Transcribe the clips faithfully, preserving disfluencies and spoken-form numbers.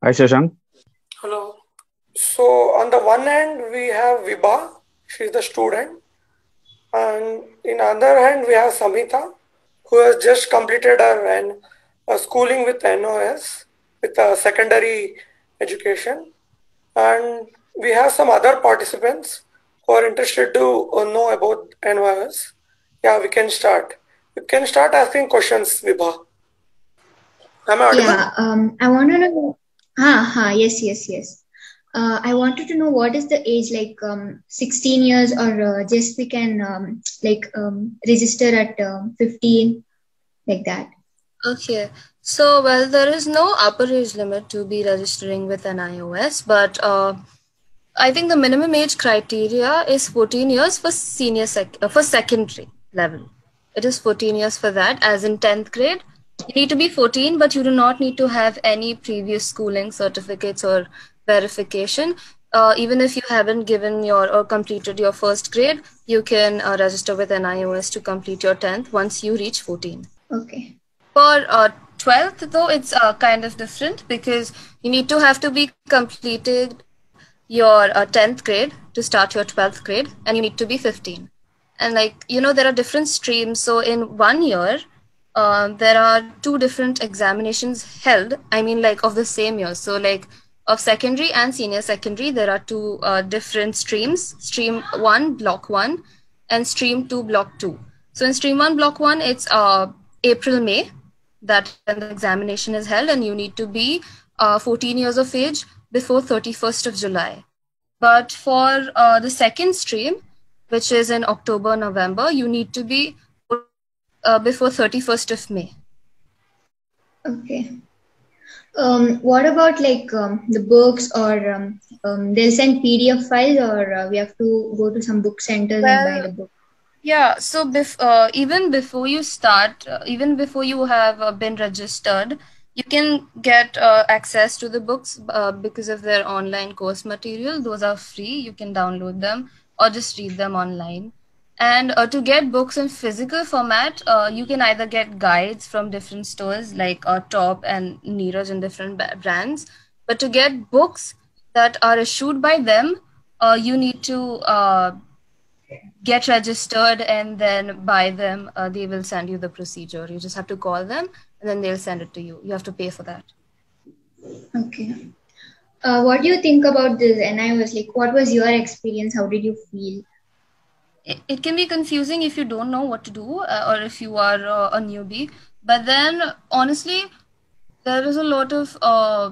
Hi, Shashank. Hello. So on the one hand, we have Vibha, she's the student, and in other hand, we have Samhita, who has just completed her an, uh, schooling with N O S with a secondary education, and we have some other participants who are interested to uh, know about N O S. Yeah, we can start. You can start asking questions, Vibha. Am I audible? Yeah, um, I want to know. Ha, ha, yes, yes, yes. Uh, I wanted to know what is the age, like um, sixteen years, or uh, just we can um, like um, register at um, fifteen, like that. Okay, so well, there is no upper age limit to be registering with an iOS, but uh, I think the minimum age criteria is fourteen years for senior sec uh, for secondary level. It is fourteen years for that, as in tenth grade. You need to be fourteen, but you do not need to have any previous schooling certificates or verification. Uh, even if you haven't given your or completed your first grade, you can uh, register with an iOS to complete your tenth once you reach fourteen. Okay. For uh, twelfth, though, it's uh, kind of different because you need to have to be completed your uh, tenth grade to start your twelfth grade, and you need to be fifteen. And like, you know, there are different streams. So in one year, uh, there are two different examinations held. I mean, like of the same year. So like of secondary and senior secondary, there are two uh, different streams. Stream one, block one, and stream two, block two. So in stream one, block one, it's uh, April, May, that when the examination is held, and you need to be uh, fourteen years of age before thirty-first of July. But for uh, the second stream, which is in October, November, you need to be uh, before thirty-first of May. Okay. Um, what about like um, the books, or um, um, they'll send P D F files, or uh, we have to go to some book centers and buy Well, the book? yeah, so bef- uh, even before you start, uh, even before you have uh, been registered, you can get uh, access to the books uh, because of their online course material. Those are free. You can download them or just read them online. And uh, to get books in physical format, uh, you can either get guides from different stores like uh, Top and Neeraj and different ba- brands. But to get books that are issued by them, uh, you need to uh, get registered and then buy them. Uh, they will send you the procedure. You just have to call them and then they'll send it to you. You have to pay for that. Okay. Uh, what do you think about this? And I was like, what was your experience? How did you feel? It, it can be confusing if you don't know what to do uh, or if you are uh, a newbie. But then, honestly, there is a lot of uh,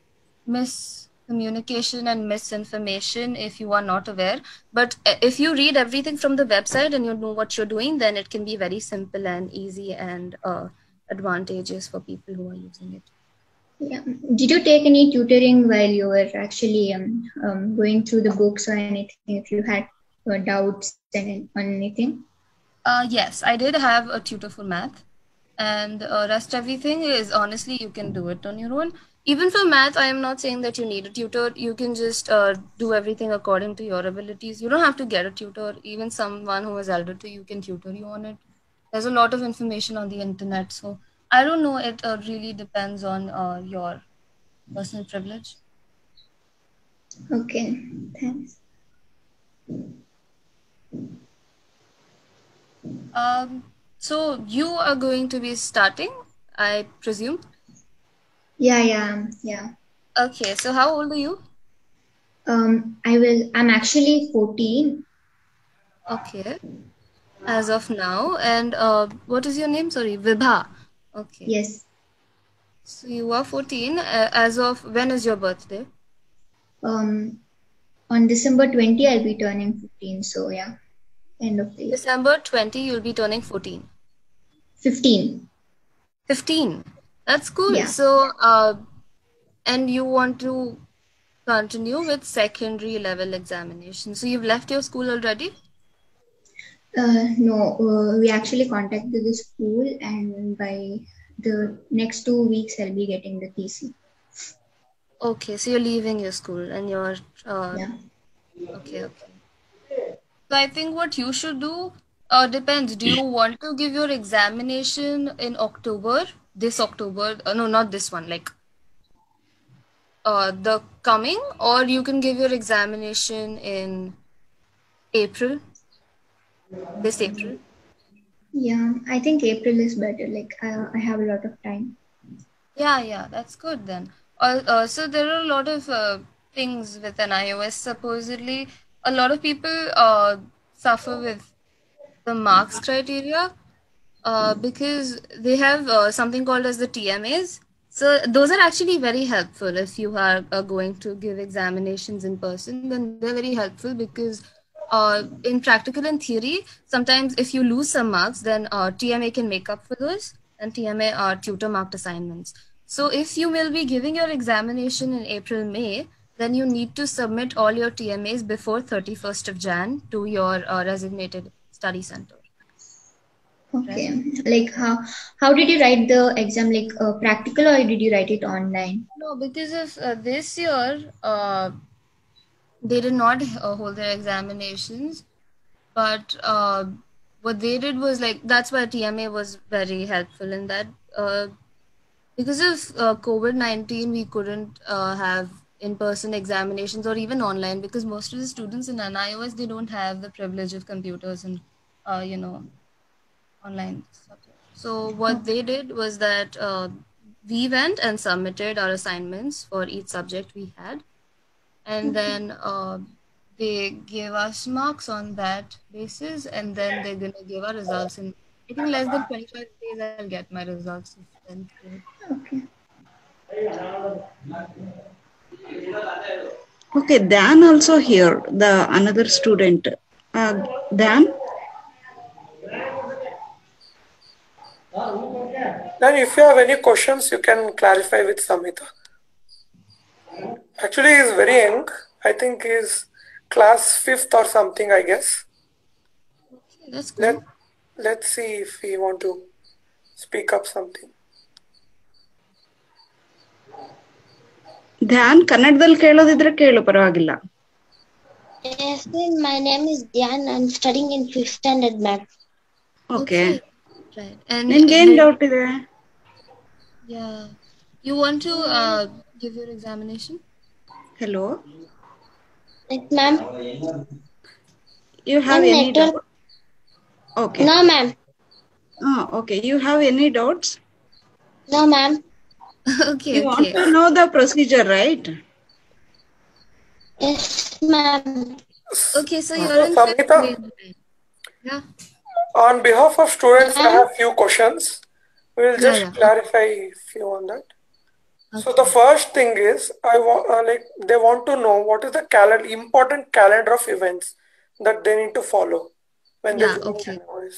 miscommunication and misinformation if you are not aware. But uh, if you read everything from the website and you know what you're doing, then it can be very simple and easy and uh, advantageous for people who are using it. Yeah. Did you take any tutoring while you were actually um, um, going through the books or anything? If you had uh, doubts and on anything? Uh, yes, I did have a tutor for math, and uh, rest everything is honestly you can do it on your own. Even for math, I am not saying that you need a tutor. You can just uh, do everything according to your abilities. You don't have to get a tutor. Even someone who is elder to you can tutor you on it. There's a lot of information on the internet, so I don't know. It uh, really depends on uh, your personal privilege. Okay, thanks. Um, so you are going to be starting, I presume. Yeah, yeah, yeah. Okay, so how old are you? Um, I will. I'm actually fourteen. Okay, as of now. And uh, what is your name? Sorry, Vibha. Okay. Yes. So you are fourteen. Uh, as of when is your birthday? Um, on December twentieth, I'll be turning fifteen. So yeah, end of the year. December twentieth, you'll be turning fourteen. fifteen. fifteen. That's cool. Yeah. So, uh, and you want to continue with secondary level examination. So you've left your school already? Uh, no, uh, we actually contacted the school, and by the next two weeks, I'll be getting the T C. Okay, so you're leaving your school and you're, uh, Yeah. okay, okay. So I think what you should do uh, depends. Do you want to give your examination in October? This October? Uh, no, not this one. Like uh, the coming, or you can give your examination in April, this April. Yeah, I think April is better. Like I, I have a lot of time. Yeah, yeah, that's good then. Uh, uh, so there are a lot of uh, things with an iOS. Supposedly, a lot of people uh, suffer with the marks criteria uh, because they have uh, something called as the T M As. So those are actually very helpful if you are uh, going to give examinations in person. Then they're very helpful because uh, in practical and theory, sometimes if you lose some marks, then uh, T M A can make up for those, and T M A are tutor marked assignments. So if you will be giving your examination in April, May, then you need to submit all your T M As before thirty-first of Jan to your uh, designated study center. Okay. Right? Like how how did you write the exam? Like uh, practical or did you write it online? No, because of uh, this year, uh, they did not uh, hold their examinations, but uh, what they did was like that's why T M A was very helpful in that. Uh, because of uh, COVID nineteen, we couldn't uh, have in person examinations or even online because most of the students in N I O S they don't have the privilege of computers and uh, you know online subject. So what they did was that uh, we went and submitted our assignments for each subject we had, and then uh, they gave us marks on that basis, and then they're gonna give our results in I think less than twenty-five days. I'll get my results of tenth grade. Okay. Okay, Dan also here, the another student. Uh, Dan? Then if you have any questions, you can clarify with Samhita. Actually, he's very young. I think he's class fifth or something, I guess. Okay, that's cool. Let, let's see if he want to speak up something. Dhyan ಕನ್ನಡದಲ್ಲಿ ಕೇಳೋದಿದ್ರೆ ಕೇಳು ಪರವಾಗಿಲ್ಲ. Yes, my name is Dhyan. I'm studying in fifth standard math. Okay. Right. And ನಿನ್ಗೆ ಏನ್ doubt ಇದೆ? Yeah. You want to uh, give your examination? Hello. Yes, ma'am. You have Ma'am, any network- doubt? Okay. No, ma'am. Ah, okay. You have any doubts? No, ma'am. Okay, You want okay. to know the procedure, right? Yes, ma'am. Okay, so you're So, in fifth Samhita, grade. right? Yeah. on behalf of students, I Ma'am? have few questions. We'll Yeah, just yeah. clarify few on that. So the Okay. first thing is, I want uh, like they want to know what is the calendar, important calendar of events that they need to follow when Yeah, they join okay. N I O S.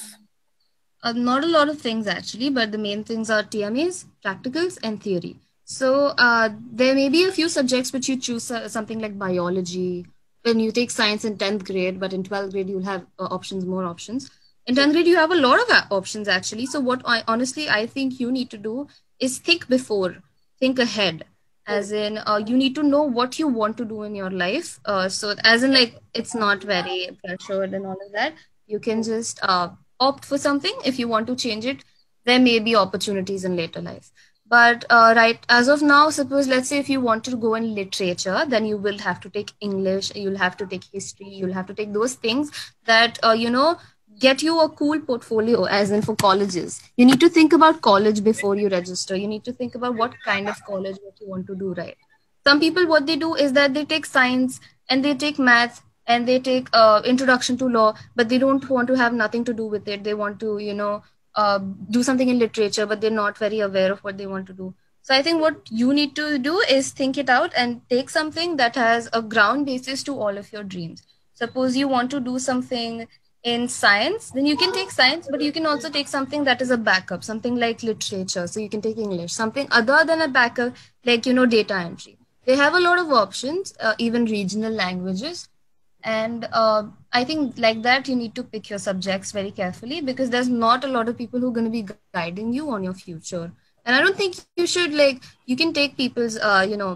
Uh, not a lot of things actually, but the main things are T M As, practicals, and theory. So uh, there may be a few subjects which you choose uh, something like biology. When you take science in tenth grade, but in twelfth grade you'll have uh, options, more options. In tenth grade you have a lot of uh, options actually. So what I honestly I think you need to do is think before, think ahead. As in, uh, you need to know what you want to do in your life. Uh, so as in, like it's not very pressured and all of that. You can just uh, opt for something. If you want to change it, there may be opportunities in later life. But uh, right as of now, suppose let's say if you want to go in literature, then you will have to take English, you'll have to take history, you'll have to take those things that uh, you know get you a cool portfolio. As in, for colleges, you need to think about college before you register. You need to think about what kind of college, what you want to do, right? Some people, what they do is that they take science and they take math and they take uh, introduction to law, but they don't want to have nothing to do with it. They want to, you know, uh, do something in literature, but they're not very aware of what they want to do. So I think what you need to do is think it out and take something that has a ground basis to all of your dreams. Suppose you want to do something in science, then you can take science, but you can also take something that is a backup, something like literature. So you can take English, something other than a backup, like, you know, data entry. They have a lot of options, uh, even regional languages. And uh, I think like that, you need to pick your subjects very carefully because there's not a lot of people who are going to be guiding you on your future. And I don't think you should, like, you can take people's, uh, you know,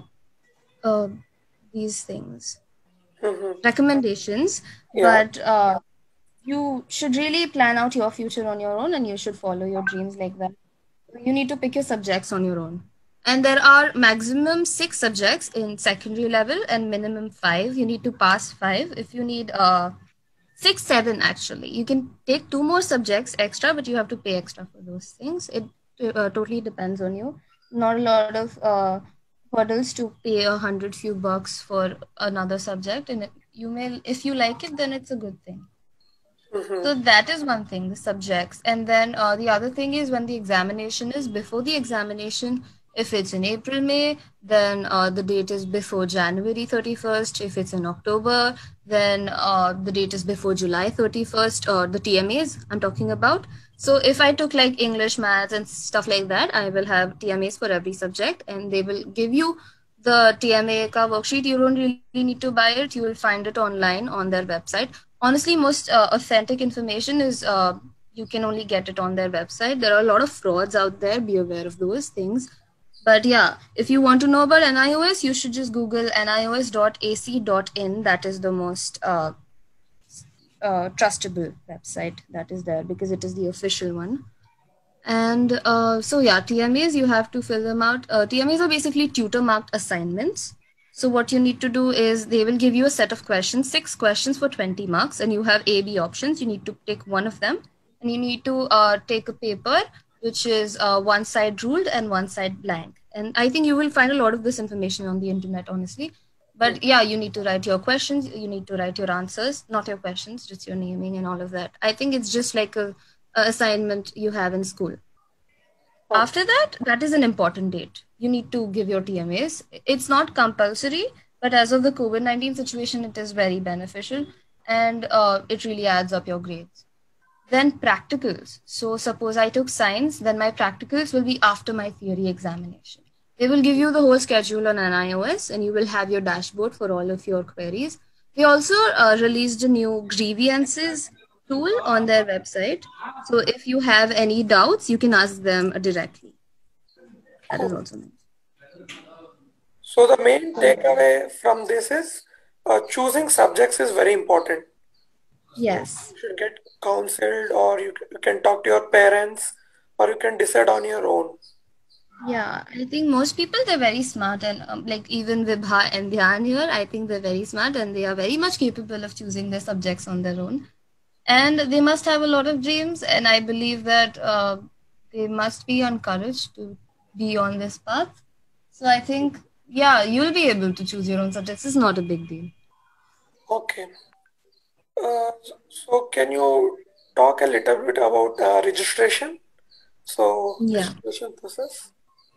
uh, these things, Mhm. recommendations, Yeah. but uh, you should really plan out your future on your own and you should follow your dreams like that. You need to pick your subjects on your own. And there are maximum six subjects in secondary level and minimum five. You need to pass five. If you need uh, six, seven actually. You can take two more subjects extra, but you have to pay extra for those things. It uh, totally depends on you. Not a lot of uh, hurdles to pay a hundred few bucks for another subject, and it, you may, if you like it, then it's a good thing. Mm-hmm. So that is one thing, the subjects. And then uh, the other thing is when the examination is, before the examination, if it's in April, May, then uh, the date is before January thirty-first. If it's in October, then uh, the date is before July thirty-first, or the T M As I'm talking about. So if I took like English, maths, and stuff like that, I will have T M As for every subject, and they will give you the T M A ka worksheet. You don't really need to buy it. You will find it online on their website. Honestly, most uh, authentic information is uh, you can only get it on their website. There are a lot of frauds out there. Be aware of those things. But yeah, if you want to know about N I O S, you should just Google N I O S dot A C dot in. That is the most uh, uh, trustable website that is there because it is the official one. And uh, so yeah, T M As, you have to fill them out. Uh, T M As are basically tutor marked assignments. So what you need to do is they will give you a set of questions, six questions for twenty marks, and you have A, B options. You need to take one of them, and you need to uh, take a paper which is uh, one side ruled and one side blank. And I think you will find a lot of this information on the internet, honestly. But yeah, you need to write your questions, you need to write your answers, not your questions, just your naming and all of that. I think it's just like a, a assignment you have in school. After that, that is an important date. You need to give your T M As. It's not compulsory, but as of the COVID nineteen situation, it is very beneficial and uh, it really adds up your grades. Then practicals. So suppose I took science, then my practicals will be after my theory examination. They will give you the whole schedule on N I O S and you will have your dashboard for all of your queries. They also uh, released a new grievances tool on their website. So if you have any doubts, you can ask them directly. That is also nice. So the main takeaway from this is uh, choosing subjects is very important. Yes. You should get counseled, or you, you can talk to your parents, or you can decide on your own. Yeah, I think most people, they're very smart, and um, like even Vibha and Dhyan here, I think they're very smart and they are very much capable of choosing their subjects on their own. And they must have a lot of dreams, and I believe that uh, they must be encouraged to be on this path. So I think, yeah, you'll be able to choose your own subjects. It's not a big deal. Okay. Uh, so can you talk a little bit about uh, registration? So Yeah. registration process.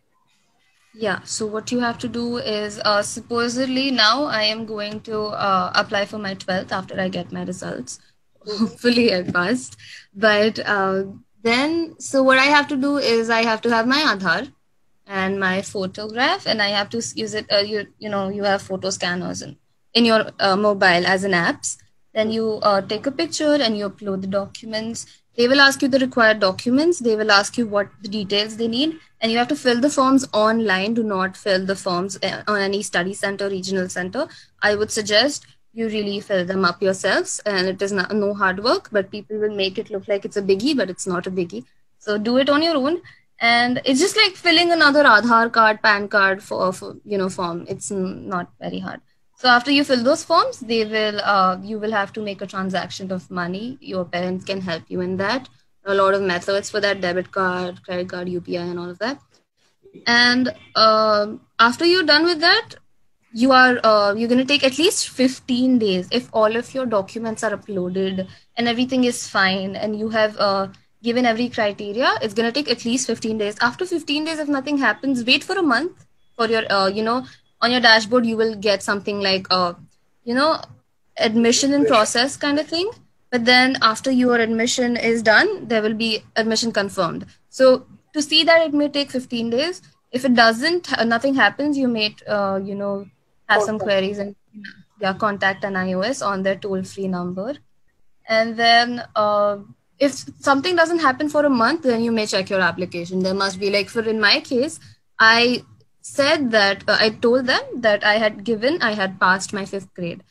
Yeah, so what you have to do is uh, supposedly now I am going to uh, apply for my twelfth after I get my results. Hopefully I passed. But uh, then, so what I have to do is I have to have my Aadhaar and my photograph, and I have to use it. Uh, you you know you have photo scanners in in your uh, mobile as an apps. Then you uh, take a picture and you upload the documents. They will ask you the required documents. They will ask you what the details they need, and you have to fill the forms online. Do not fill the forms on any study center, regional center. I would suggest you really fill them up yourselves, and it is not, no hard work, but people will make it look like it's a biggie, but it's not a biggie. So do it on your own. And it's just like filling another Aadhaar card, PAN card for, for you know form. It's not very hard. So after you fill those forms, they will uh, you will have to make a transaction of money. Your parents can help you in that. A lot of methods for that: debit card, credit card, U P I, and all of that. And uh, after you're done with that, you are uh, you're going to take at least fifteen days if all of your documents are uploaded and everything is fine, and you have uh, given every criteria. It's going to take at least fifteen days. After fifteen days, if nothing happens, wait for a month for your uh, you know on your dashboard you will get something like uh, you know admission in process kind of thing. But then after your admission is done, there will be admission confirmed. So to see that, it may take fifteen days. If it doesn't, uh, nothing happens, you may uh, you know have some queries and yeah, contact N I O S on their toll-free number. And then uh, if something doesn't happen for a month, then you may check your application. There must be, like, for in my case, I said that uh, I told them that I had given, I had passed my fifth grade.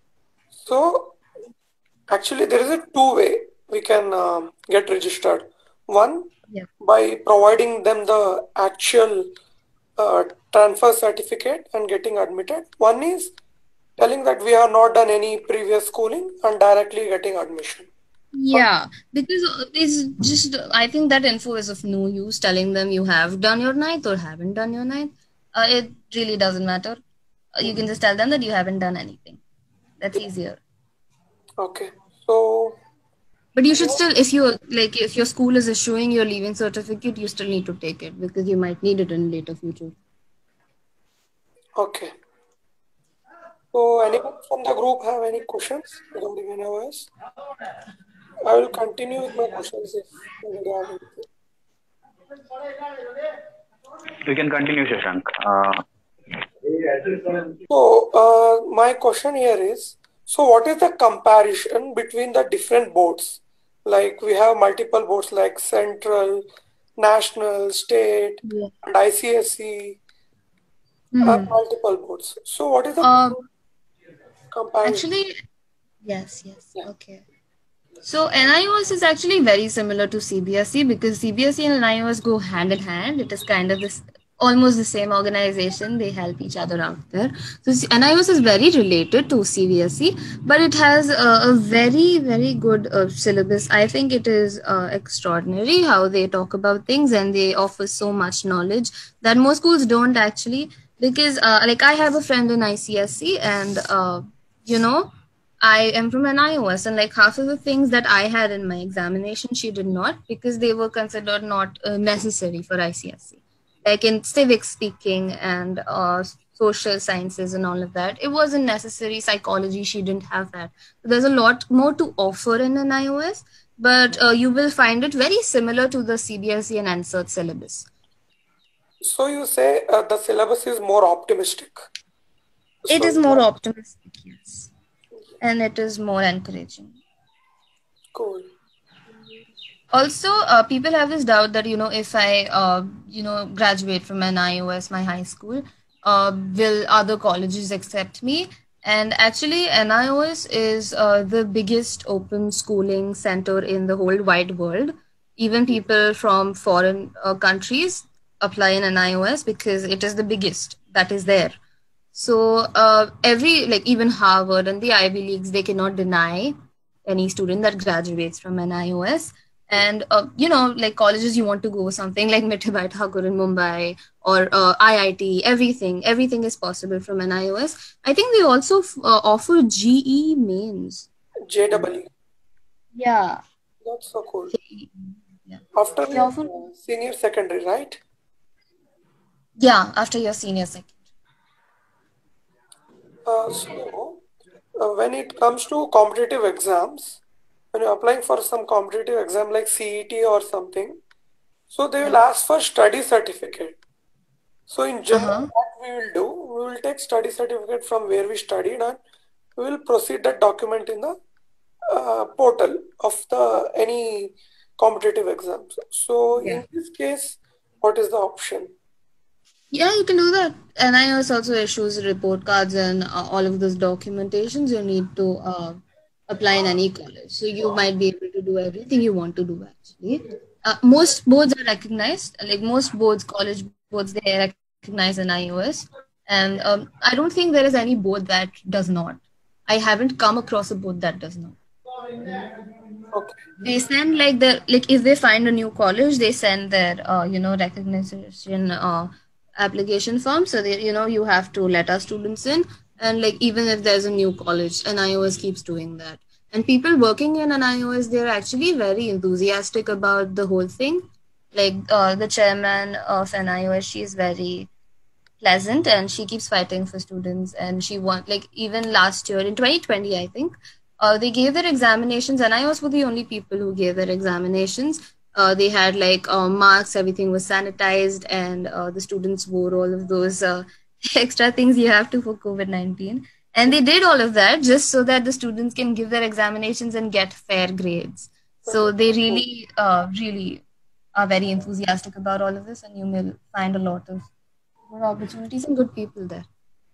So actually there is a two way we can um, get registered. One, yeah. by providing them the actual uh, transfer certificate and getting admitted. One is telling that we have not done any previous schooling and directly getting admission. Yeah, because uh, it's just, I think that info is of no use telling them you have done your ninth or haven't done your ninth. Uh, it really doesn't matter. Uh, you can just tell them that you haven't done anything. That's easier. Okay. So, But you should still, if you like, if your school is issuing your leaving certificate, you still need to take it because you might need it in later future. okay. So, anyone from the group have any questions regarding N I O S? I will continue with my questions if anybody have anything. You can continue, Shashank. Uh, So, uh, my question here is, so what is the comparison between the different boards? Like we have multiple boards like central, national, state, Yeah. and I C S E, uh, Hmm. multiple boards. So, what is the Um, comparison? actually, yes, yes, Yeah. okay. So N I O S is actually very similar to C B S E because C B S E and N I O S go hand in hand. It is kind of this almost the same organization. They help each other out there. So C- N I O S is very related to C B S E, but it has a, a very very good uh, syllabus. I think it is uh, extraordinary how they talk about things and they offer so much knowledge that most schools don't actually. Because uh, like I have a friend in I C S E and uh, you know I am from an I O S, and like half of the things that I had in my examination, she did not because they were considered not uh, necessary for I C S E. Like in civic speaking and uh, social sciences and all of that, it wasn't necessary. Psychology, she didn't have that. So there's a lot more to offer in an I O S, but uh, you will find it very similar to the C B S E and N C E R T syllabus. So, you say uh, the syllabus is more optimistic. It So, is more optimistic, yes, and it is more encouraging. cool. Also, uh, people have this doubt that, you know, if I, uh, you know, graduate from an I O S, my high school, uh, will other colleges accept me? And actually, N I O S is uh, the biggest open schooling center in the whole wide world. Even people from foreign uh, countries apply in N I O S because it is the biggest that is there. So uh, every like even Harvard and the Ivy Leagues, they cannot deny any student that graduates from an I O S. And uh, you know, like colleges, you want to go something like Mithibai Thakur in Mumbai or uh, I I T. Everything, everything is possible from an I O S. I think they also f- uh, offer G E mains. J W E. Yeah. That's so cool. Yeah. After They your offer. uh, senior secondary, right? Yeah, after your senior second. Uh, so, uh, when it comes to competitive exams, when you're applying for some competitive exam like C E T or something, so they will ask for study certificate. So in general, Uh-huh. what we will do, we will take study certificate from where we studied and we will proceed that document in the uh, portal of the any competitive exams. So Yeah. in this case, what is the option? Yeah, you can do that. N I O S also issues report cards and uh, all of those documentations you need to uh, apply in any college. So you might be able to do everything you want to do actually. Uh, most boards are recognized, like most boards, college boards, they recognize an I O S. And um, I don't think there is any board that does not. I haven't come across a board that does not. Okay. They send like the like if they find a new college, they send their uh, you know recognition uh, application form. So they you know you have to let our students in, and like even if there's a new college, an I O S keeps doing that. And people working in an I O S, they're actually very enthusiastic about the whole thing. Like uh, the chairman of an I O S, she is very pleasant and she keeps fighting for students, and she won like even last year in twenty twenty, I think uh, they gave their examinations, and I was were the only people who gave their examinations. Uh, they had like uh, marks, everything was sanitized, and uh, the students wore all of those uh, extra things you have to for COVID nineteen, and they did all of that just so that the students can give their examinations and get fair grades. So they really uh, really are very enthusiastic about all of this, and you will find a lot of good opportunities and good people there.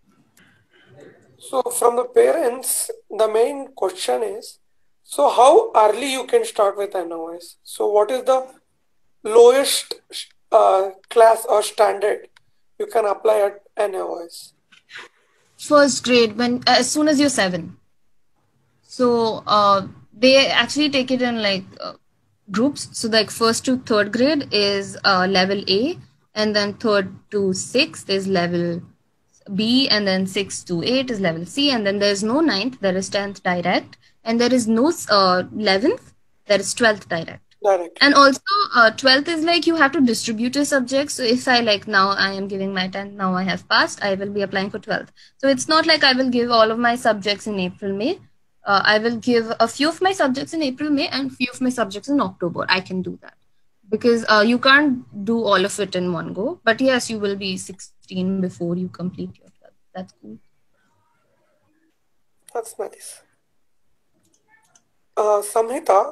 So from the parents, the main question is, so how early you can start with N O S? So what is the lowest uh, class or standard you can apply at N O S? First grade, when as soon as you're seven. So uh, they actually take it in like uh, groups. So like first to third grade is uh, level A, and then third to sixth is level B, and then sixth to eight is level C, and then there's no ninth, there is tenth direct, and there is no uh, eleventh, there is twelfth direct. Direct. And also uh, twelfth is like you have to distribute your subjects. So if I like now I am giving my tenth, now I have passed, I will be applying for twelfth. So it's not like I will give all of my subjects in April, May. Uh, I will give a few of my subjects in April, May, and few of my subjects in October. I can do that because uh, you can't do all of it in one go. But yes, you will be sixteen before you complete your twelfth. That's cool. That's nice. Uh, Samhita,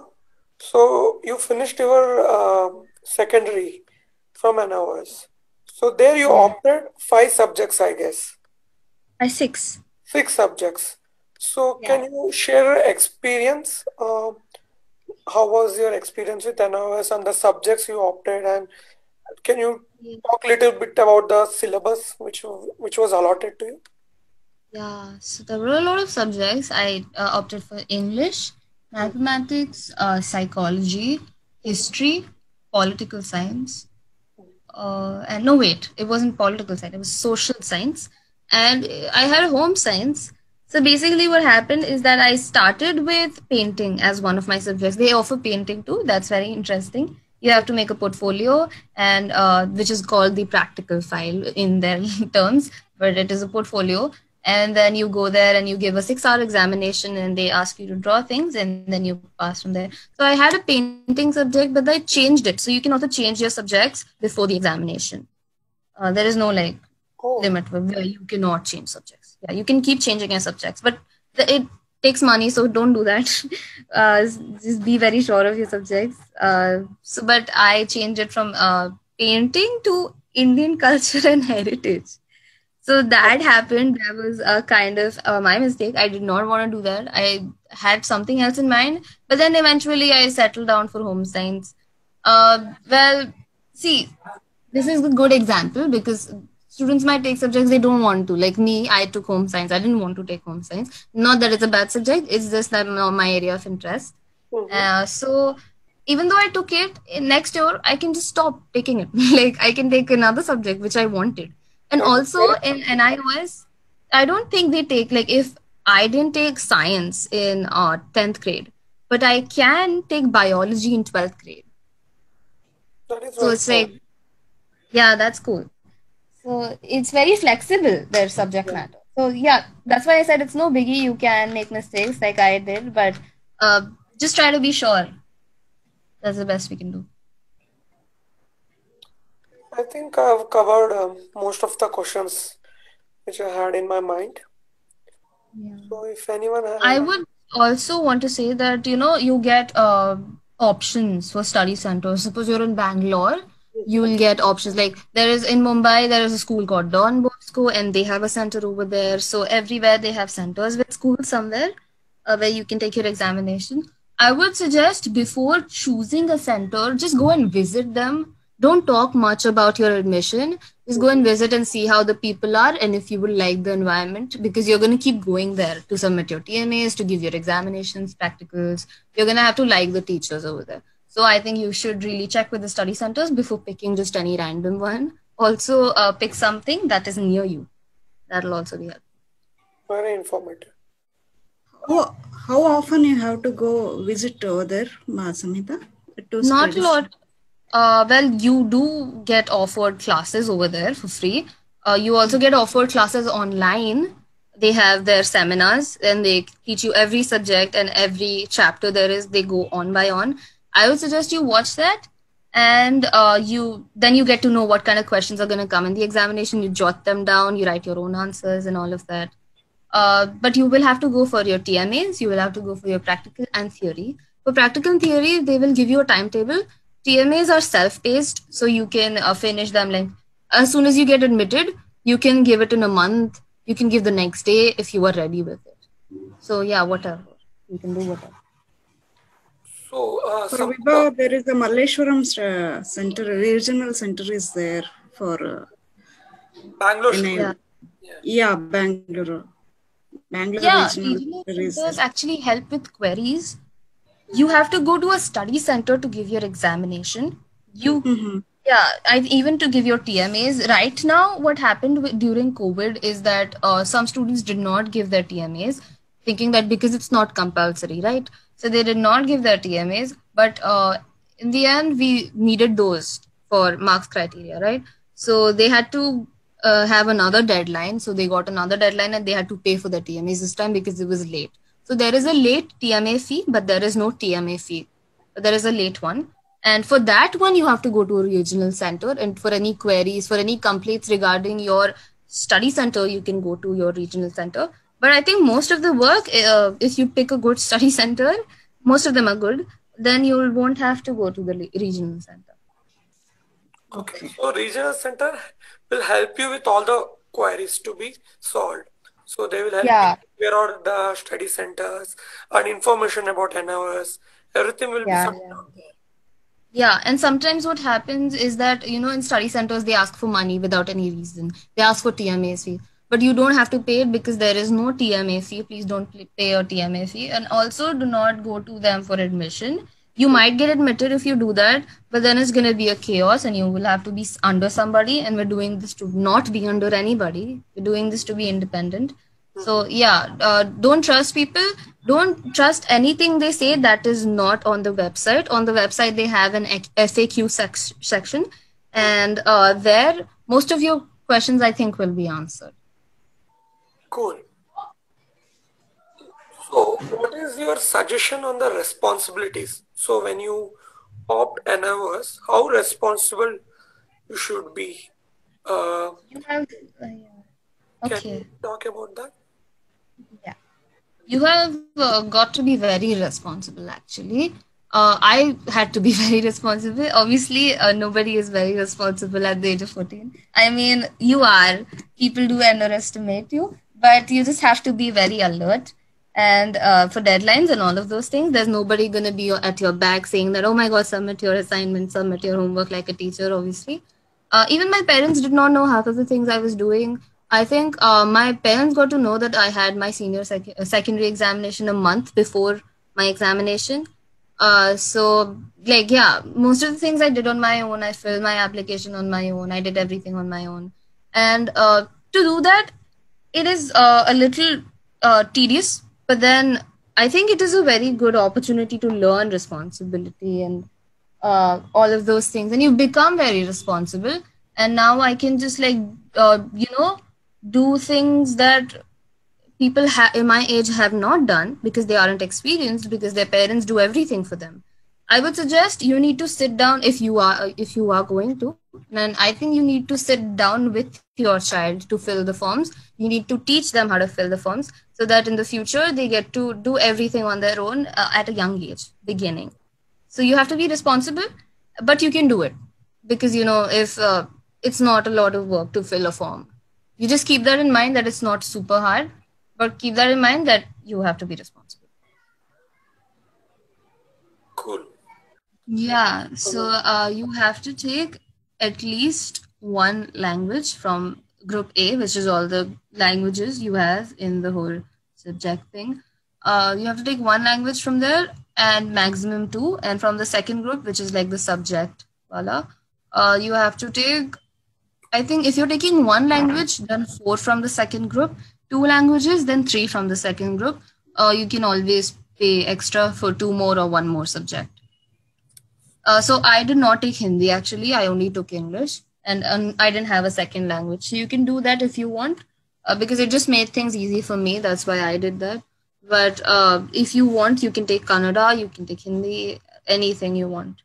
so you finished your uh, secondary from N O S. So there you opted five subjects, I guess. I six. Six subjects. So Yeah. can you share your experience? Uh, how was your experience with N O S and the subjects you opted? And can you talk a little bit about the syllabus which which was allotted to you? Yeah, so there were a lot of subjects. I uh, opted for English, mathematics, uh, psychology, history, political science. Uh, and no, wait, it wasn't political science, it was social science. And uh, I had home science. So basically, what happened is that I started with painting as one of my subjects. They offer painting too. That's very interesting. You have to make a portfolio, and uh, which is called the practical file in their terms, but it is a portfolio. And then you go there and you give a six-hour examination, and they ask you to draw things, and then you pass from there. So I had a painting subject, but I changed it. So you can also change your subjects before the examination. Uh, there is no like Oh, limit where you cannot change subjects. Yeah, you can keep changing your subjects, but the, it takes money, so don't do that. uh, just be very sure of your subjects. Uh, so, but I changed it from uh, painting to Indian culture and heritage. So that happened. That was a kind of uh, my mistake. I did not want to do that. I had something else in mind, but then eventually I settled down for home science. Uh, well, see, this is a good example because students might take subjects they don't want to. Like me, I took home science. I didn't want to take home science. Not that it's a bad subject. It's just that not my area of interest. mhm. Uh, so even though I took it, in next year I can just stop taking it. Like I can take another subject which I wanted. And That is also very in N I O S, I don't think they take like if I didn't take science in uh, tenth grade, but I can take biology in twelfth grade. that is So very it's cool. like, yeah, that's cool. So it's very flexible, their subject Yeah. matter. So yeah, that's why I said it's no biggie. You can make mistakes like I did, but uh, just try to be sure. That's the best we can do. I think I've covered um, most of the questions which I had in my mind. Yeah. So if anyone has, I would also want to say that, you know, you get uh, options for study centers. Suppose you're in Bangalore, you will get options. Like there is in Mumbai, there is a school called Don Bosco, and they have a center over there. So everywhere they have centers with schools somewhere uh, where you can take your examination. I would suggest before choosing a center, just go and visit them. Don't talk much about your admission. Just go and visit and see how the people are and if you will like the environment, because you're going to keep going there to submit your T M As, to give your examinations, practicals. You're going to have to like the teachers over there. So I think you should really check with the study centers before picking just any random one. Also, uh, pick something that is near you. That'll also be helpful. very informative. How, how often you have to go visit over there, Ma Samhita? To Not a study? lot. Uh, well, you do get offered classes over there for free. Uh, you also get offered classes online. They have their seminars and they teach you every subject and every chapter there is. They go on by on. I would suggest you watch that, and uh, you then you get to know what kind of questions are going to come in the examination. You jot them down. You write your own answers and all of that. Uh, but you will have to go for your T M As. You will have to go for your practical and theory. For practical and theory, they will give you a timetable. T M As are self-paced, so you can uh, finish them like as soon as you get admitted. You can give it in a month. You can give the next day if you are ready with it. So yeah, whatever you can do, whatever. So uh, For Samhita, Vibha, there is a Malleshwaram uh, center, regional center is there for uh, Bangalore in should a, Yeah. yeah. yeah, Bangalore. Bangalore Yeah, Regional regional Center is centers there. actually help with queries. You have to go to a study center to give your examination. You, Mhm. yeah, I even to give your T M As. Right now, what happened with, during COVID is that uh, some students did not give their T M As, thinking that because it's not compulsory, right? So they did not give their T M As. But uh, in the end, we needed those for marks criteria, right? So they had to uh, have another deadline. So they got another deadline and they had to pay for the T M As this time because it was late. So there is a late T M A fee, but there is no T M A fee. There is a late one. And for that one, you have to go to a regional center. And for any queries, for any complaints regarding your study center, you can go to your regional center. But I think most of the work, uh, if you pick a good study center, most of them are good, then you won't have to go to the le- regional center. Okay. Okay. So regional center will help you with all the queries to be solved. So they will help you Yeah, where are the study centers and information about N O S. Everything will be yeah, sorted yeah. out there. Yeah, and sometimes what happens is that, you know, in study centers, they ask for money without any reason. They ask for T M A fee, but you don't have to pay it because there is no T M A fee. Please don't pl- pay your T M A fee. And also do not go to them for admission. You might get admitted if you do that, but then it's going to be a chaos and you will have to be s- under somebody. And we're doing this to not be under anybody. We're doing this to be independent. So yeah, uh, don't trust people. Don't trust anything they say that is not on the website. On the website, they have an F A Q sec- section, and uh, there most of your questions I think will be answered. Cool. So what is your suggestion on the responsibilities? So when you opt N O S, how responsible you should be? Uh, You have uh, yeah. can Okay. you talk about that? Yeah. You have uh, got to be very responsible, actually. Uh, I had to be very responsible. Obviously, uh, nobody is very responsible at the age of fourteen. I mean, you are. People do underestimate you, but you just have to be very alert. And uh, for deadlines and all of those things, there's nobody going to be at your back saying that, oh my God, submit your assignment, submit your homework like a teacher, obviously. Uh, even my parents did not know half of the things I was doing. I think uh, my parents got to know that I had my senior sec- uh, secondary examination a month before my examination. Uh, so, like, yeah, most of the things I did on my own. I filled my application on my own. I did everything on my own. And uh, to do that, it is uh, a little uh, tedious, but then I think it is a very good opportunity to learn responsibility and uh, all of those things, and you become very responsible. And now I can just like uh, you know do things that people ha- in my age have not done because they aren't experienced because their parents do everything for them. I would suggest you need to sit down if you are if you are going to, and I think you need to sit down with your child to fill the forms. You need to teach them how to fill the forms so that in the future they get to do everything on their own uh, at a young age, beginning. So you have to be responsible, but you can do it because you know if uh, it's not a lot of work to fill a form. You just keep that in mind that it's not super hard, but keep that in mind that you have to be responsible. Cool. Yeah, so uh, you have to take at least one language from group A, which is all the languages you have in the whole subject thing. Uh, you have to take one language from there and maximum two. And from the second group, which is like the subject, wala, uh, you have to take, I think if you're taking one language, then four from the second group, two languages, then three from the second group. Uh, you can always pay extra for two more or one more subject. Uh, so I did not take Hindi actually. I only took English, and um, I didn't have a second language. So you can do that if you want, uh, because it just made things easy for me. That's why I did that. But uh, if you want, you can take Kannada, you can take Hindi, anything you want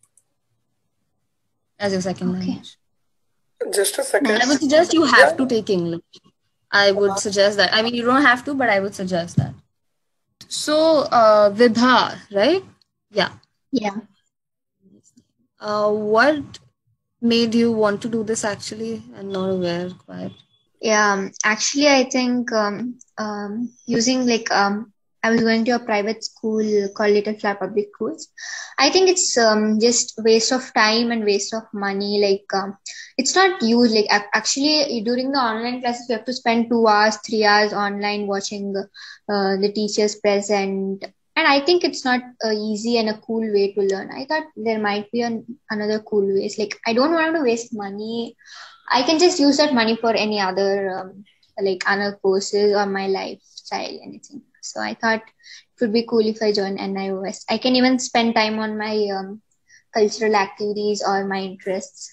as your second Okay. language. Just a second. I would suggest you have to take English. I would suggest that. I mean, you don't have to, but I would suggest that. So, uh, Vibha, right? Yeah. Yeah. Uh, what made you want to do this actually? I'm not aware quite. Yeah, um, actually, I think um, um, using like um, I was going to a private school called Little Flower Public Schools. I think it's um, just waste of time and waste of money. Like um, it's not used. Like ac- actually, during the online classes, we have to spend two hours, three hours online watching uh, the teachers present. And I think it's not uh, easy and a cool way to learn. I thought there might be an, another cool ways. Like I don't want to waste money. I can just use that money for any other um, like other courses or my lifestyle, anything. So I thought it would be cool if I join N I O S. I can even spend time on my um, cultural activities or my interests.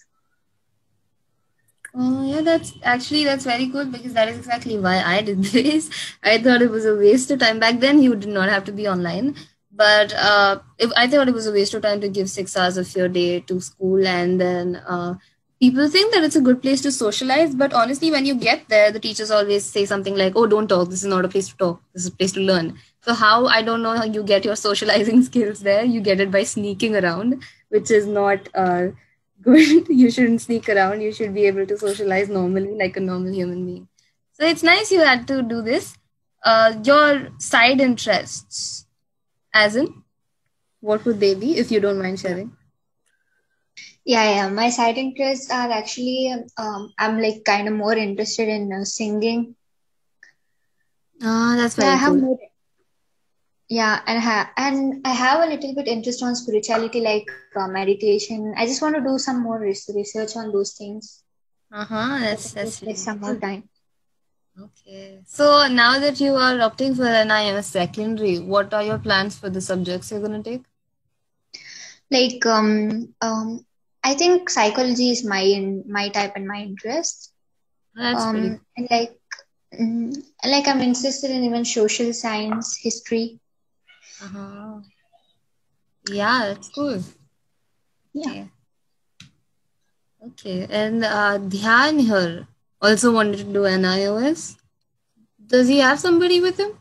Oh, yeah, that's actually that's very good because that is exactly why I did this. I thought it was a waste of time. Back then, you did not have to be online, but uh, if, I thought it was a waste of time to give six hours of your day to school, and then uh, people think that it's a good place to socialize. But honestly, when you get there, the teachers always say something like, "Oh, don't talk. This is not a place to talk. This is a place to learn." So how I don't know how you get your socializing skills there. You get it by sneaking around, which is not. Uh, good. You shouldn't sneak around. You should be able to socialize normally like a normal human being. So it's nice you had to do this. Uh, your side interests, as in, what would they be if you don't mind sharing? Yeah, yeah. My side interests are actually, um, I'm like kind of more interested in uh, singing. Ah, that's Yeah, I very have cool. more. Yeah, and ha- and I have a little bit interest on spirituality, like uh, meditation. I just want to do some more res- research on those things. Uh huh. That's Just that's spend really some more cool. time. Okay. So now that you are opting for N I M S secondary, what are your plans for the subjects you're gonna take? Like um um, I think psychology is my in, my type and my interest. That's pretty. Um, and like mm, like I'm interested in even social science, history. Uh huh. Yeah, that's cool. Yeah. Okay. Okay. And uh, Dhyan here also wanted to do N I O S. Does he have somebody with him?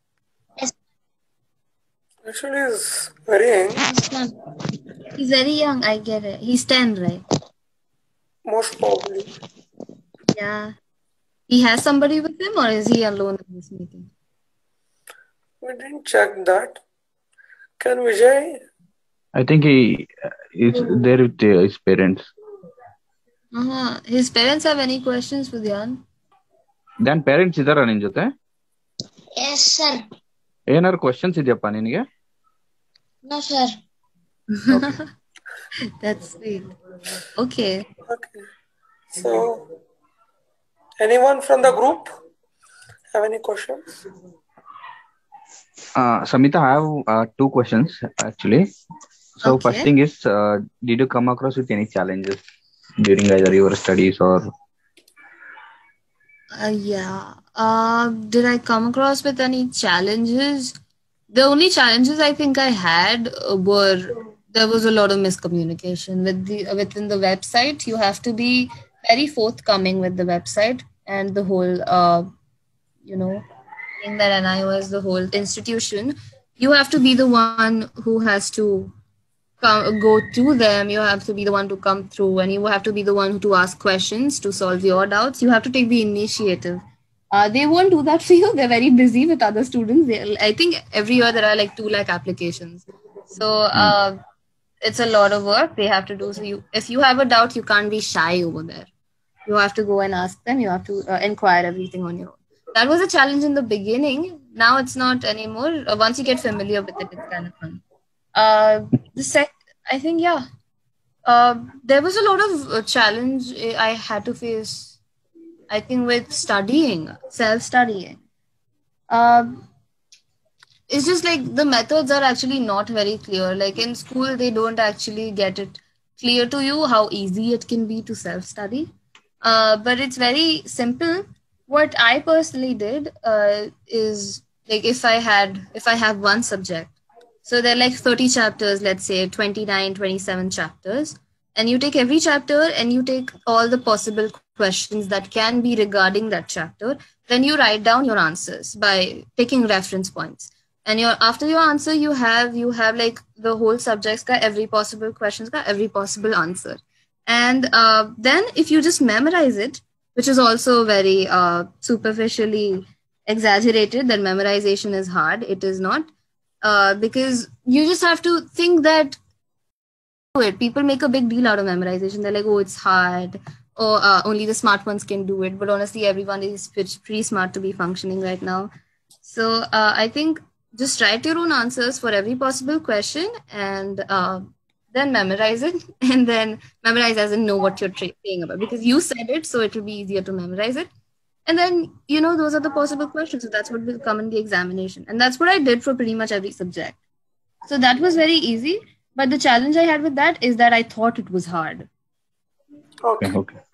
Actually, is very young. Yes, ma'am. He's very young. I get it. He's ten, right? Most probably. Yeah. He has somebody with him, or is he alone in this meeting? We didn't check that. Can Vijay? I think he uh, is there with uh, his parents. Uh-huh. His parents have any questions for Dhyan? Then parents ಇದರ ನಿನ್ ಜೊತೆ Yes, sir. ಏನಾರು questions ಇದೆಯಪ್ಪ ನಿನಗೆ? No, sir. Okay. That's sweet. Okay. Okay. So, anyone from the group have any questions? Uh, Samita, I have uh, two questions actually. So Okay. first thing is, uh, did you come across with any challenges during either your studies or? Uh, yeah. Uh, did I come across with any challenges? The only challenges I think I had uh, were there was a lot of miscommunication with the uh, within the website. You have to be very forthcoming with the website and the whole, uh, you know, thing that N I O S, the whole institution. You have to be the one who has to come go to them. You have to be the one to come through, and you have to be the one to ask questions to solve your doubts. You have to take the initiative. Uh, they won't do that for you. They're very busy with other students. They, I think every year there are like two lakh applications, so uh, it's a lot of work they have to do. So you, if you have a doubt, you can't be shy over there. You have to go and ask them. You have to uh, inquire everything on your own. That was a challenge in the beginning. Now it's not anymore. Uh, once you get familiar with it, it's kind of fun. Uh, the sec, I think, yeah. Uh, there was a lot of uh, challenge I had to face. I think with studying, self-studying. Uh, it's just like the methods are actually not very clear. Like in school, they don't actually get it clear to you how easy it can be to self-study. Uh, but it's very simple. What I personally did uh, is like if I had if I have one subject, so there are like thirty chapters, let's say twenty-nine, twenty-seven chapters, and you take every chapter and you take all the possible questions that can be regarding that chapter. Then you write down your answers by taking reference points. And your after your answer, you have you have like the whole subjects ka every possible questions ka every possible answer. And uh, then if you just memorize it, which is also very uh, superficially exaggerated, that memorization is hard. It is not. Uh, because you just have to think that it. People make a big deal out of memorization. They're like, oh, it's hard. oh, uh, only the smart ones can do it. But honestly, everyone is pretty pretty smart to be functioning right now. So uh, I think just write your own answers for every possible question and uh, then memorize it. And then memorize as in know what you're tra- saying about because you said it, so it will be easier to memorize it. And then, you know, those are the possible questions. So that's what will come in the examination. And that's what I did for pretty much every subject. So that was very easy. But the challenge I had with that is that I thought it was hard. Okay. Okay. Okay.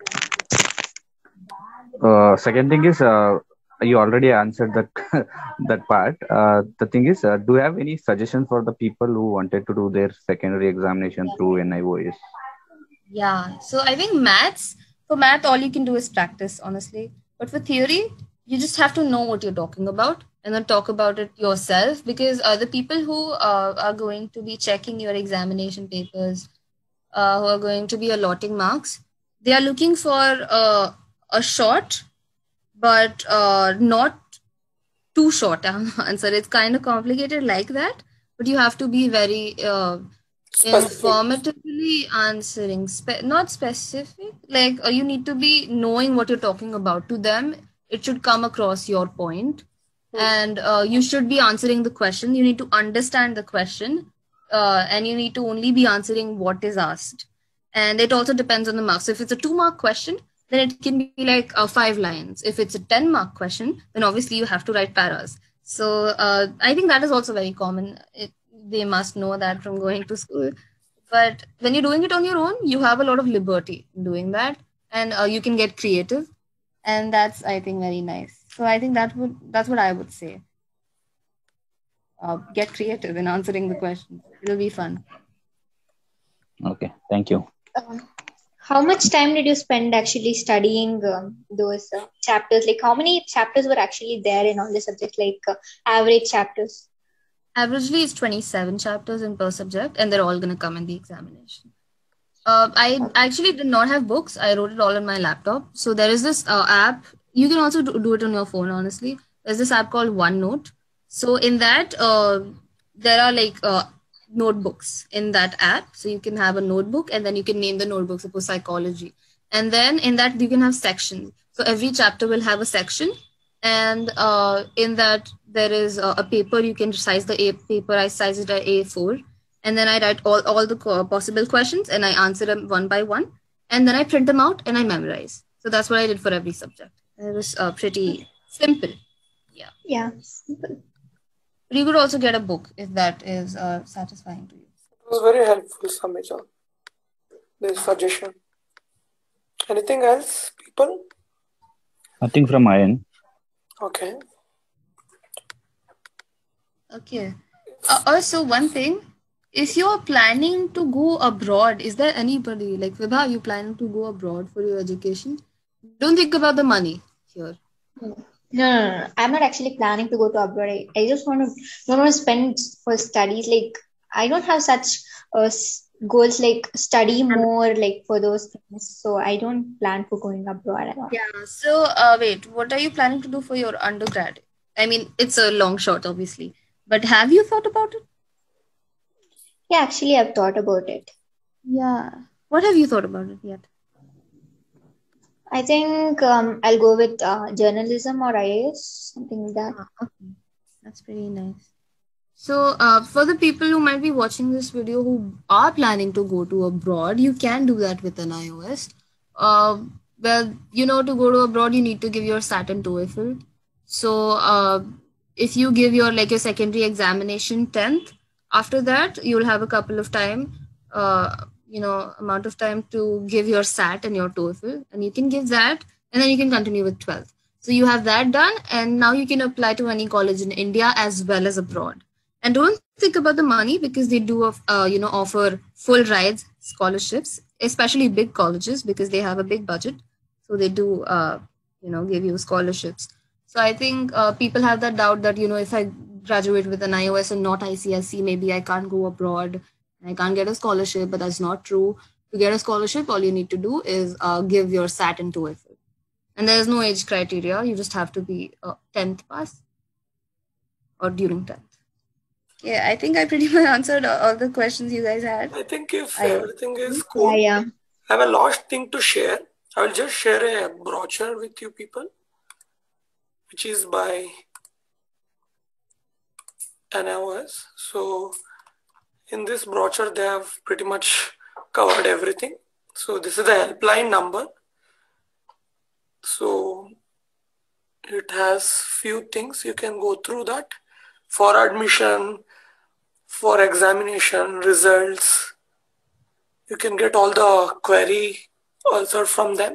Uh, second thing is, uh, you already answered that that part. Uh, the thing is, uh, do you have any suggestions for the people who wanted to do their secondary examination through N I O S? Yeah. So I think maths, for math, all you can do is practice, honestly. But for theory, you just have to know what you're talking about and then talk about it yourself because uh, the people who uh, are going to be checking your examination papers, uh, who are going to be allotting marks, they are looking for uh, a short but uh, not too short answer. It's kind of complicated like that, but you have to be very uh, Specific. informatively answering, spe- not specific. Like uh, you need to be knowing what you're talking about. To them, it should come across your point, and uh, you should be answering the question. You need to understand the question, uh, and you need to only be answering what is asked. And it also depends on the marks. So if it's a two mark question, then it can be like uh, five lines. If it's a ten mark question, then obviously you have to write paras. So uh, I think that is also very common. It, they must know that from going to school. But when you're doing it on your own, you have a lot of liberty in doing that, and uh, you can get creative, and that's I think very nice. So I think that would that's what I would say. Uh, get creative in answering the questions. It'll be fun. Okay, thank you. Um, how much time did you spend actually studying um, those uh, chapters? Like, how many chapters were actually there in all the subjects? Like, uh, average chapters? Averagely, it's twenty-seven chapters in per subject, and they're all going to come in the examination. Uh, I actually did not have books. I wrote it all on my laptop. So there is this uh, app. You can also do, do it on your phone, honestly. There's this app called OneNote. So in that, uh, there are like uh, notebooks in that app. So you can have a notebook and then you can name the notebook, suppose psychology. And then in that, you can have sections. So every chapter will have a section. And uh, in that, there is a, a paper. You can size the A paper. I size it at A four. And then I write all, all the possible questions and I answer them one by one. And then I print them out and I memorize. So that's what I did for every subject. It was uh, pretty simple. Yeah. Yeah, simple. But you could also get a book if that is uh, satisfying to you. It was very helpful, Samita. This suggestion. Anything else, people? Nothing from my end. Okay. Okay. Uh, also, one thing. If you're planning to go abroad, is there anybody like Vibha? Are you planning to go abroad for your education? Don't think about the money here. No, no, no, no. I'm not actually planning to go to abroad. I, I just want to don't want to spend for studies. Like I don't have such uh, goals like study more like for those things. So I don't plan for going abroad at all. Yeah. So uh, wait, what are you planning to do for your undergrad? I mean, it's a long shot, obviously, but have you thought about it? Yeah, actually, I've thought about it. Yeah. What have you thought about it yet? I think um, I'll go with uh, journalism or I A S, something like that. Ah, okay. That's pretty nice. So, uh, for the people who might be watching this video who are planning to go to abroad, you can do that with an N I O S. Uh, well, you know, to go to abroad, you need to give your S A T and TOEFL. So, uh, if you give your like your secondary examination tenth, after that, you'll have a couple of time, uh, you know, amount of time to give your S A T and your TOEFL, and you can give that, and then you can continue with twelfth. So you have that done, and now you can apply to any college in India as well as abroad. And don't think about the money because they do, uh, you know, offer full rides scholarships, especially big colleges because they have a big budget. So they do, uh, you know, give you scholarships. So I think uh, people have that doubt that, you know, if I graduate with an N I O S and not I C S E, maybe I can't go abroad and I can't get a scholarship, but that's not true. To get a scholarship, all you need to do is uh, give your S A T and TOEFL. And there's no age criteria. You just have to be uh, tenth pass or during tenth. Yeah, I think I pretty much answered all the questions you guys had. I think if I, everything is cool, Yeah, yeah. I have a last thing to share. I will just share a brochure with you people, which is by N I O S. So in this brochure, they have pretty much covered everything. So this is the helpline number. So it has few things. You can go through that for admission, for examination, results. You can get all the query answered from them.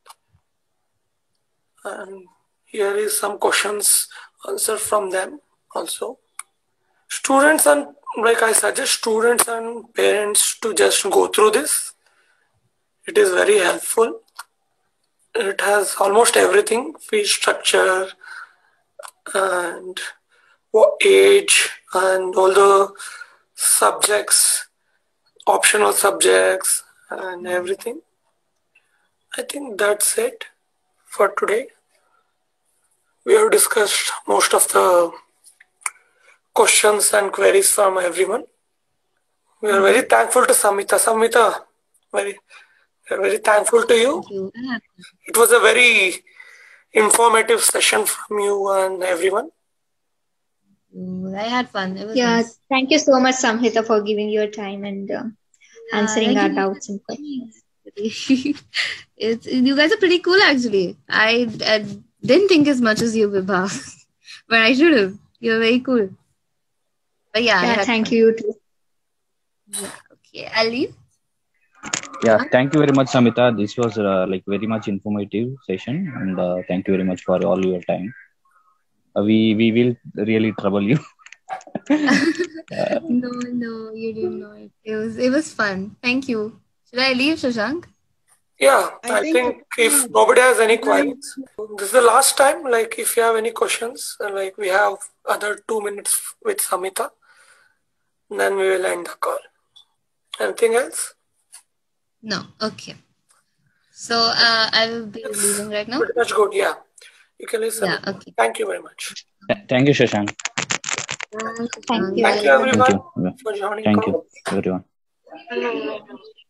And here is some questions answered from them also. Students and like I suggest students and parents to just go through this. It is very helpful. It has almost everything, fee structure and age and all the subjects, optional subjects and everything. I think that's it for today. We have discussed most of the questions and queries from everyone. We are very thankful to Samhita. Samhita, very, we are very thankful to you. Thank you. It was a very informative session from you and everyone. Ooh, I had fun. It was Yeah, nice. thank you so much, Samhita, for giving your time and uh, answering Yeah, our thank you. doubts and questions. It's you guys are pretty cool actually. I, I didn't think as much as you, Vibha, but I should have. You're very cool. But yeah, I Yeah, had thank fun. you, you too. Yeah, okay, I'll leave. Yeah, thank you very much, Samhita. This was uh, like very much informative session, and uh, thank you very much for all your time. Uh, we we will really trouble you. uh, No, no, you didn't know it. It was it was fun. Thank you. Should I leave, Shashank? Yeah, I I think think if nobody has any queries, this is the last time. Like if you have any questions, uh, like we have other two minutes with Samhita, then we will end the call. Anything else? No. Okay. So uh, I will be It's leaving right now. pretty much good. Yeah, you can listen. Yeah. Okay. Thank you very much. th- thank you, Shashank. Bye, Thank Shashank. you. Thank you Thank everyone you. Yeah. for joining Thank call. you, everyone.